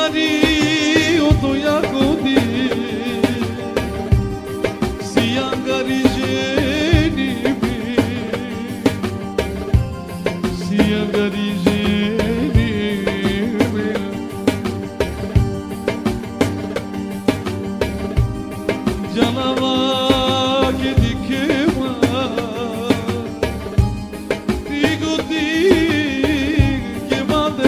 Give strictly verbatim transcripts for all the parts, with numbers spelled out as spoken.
Siangari oto yakodi Siangari jeni bi Siangari jeni bi Janava ke dikhema Tigoti ke bade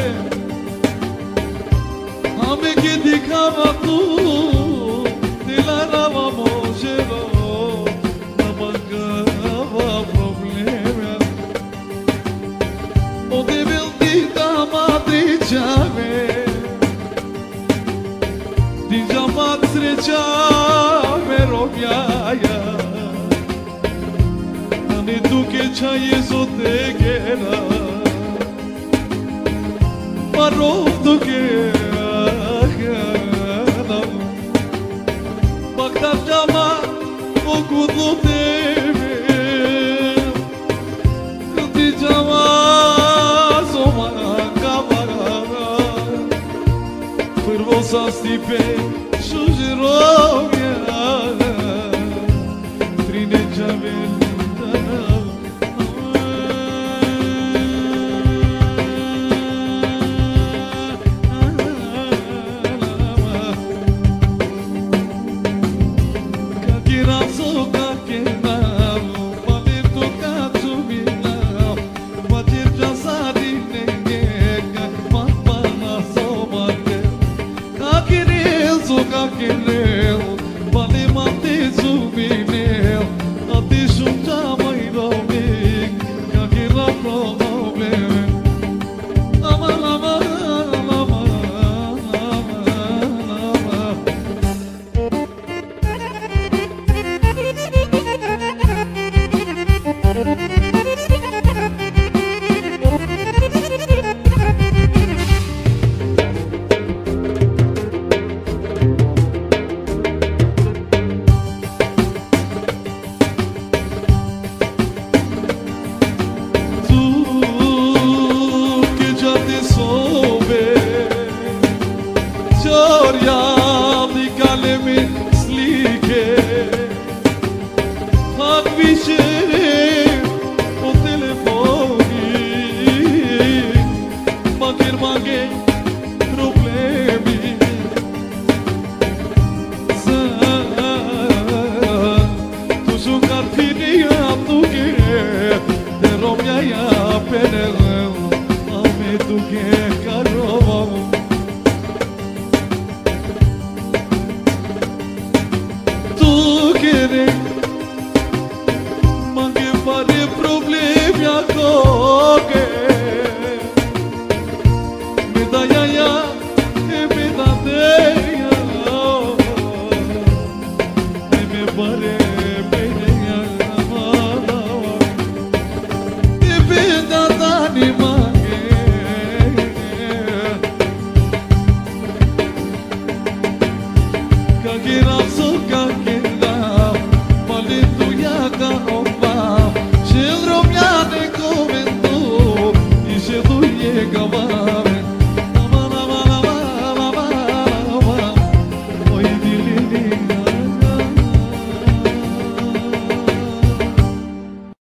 Hame ke dikhava tu dilarava mojero namagava problema O devel dita madri jave Dijamat sreća Romjaya Ani duke chaye zote gera Maro duke agana Bagdad jama okudlu tebe Di jama soma kamara Prvo sa stipe shujirovya Kaki ramso kaki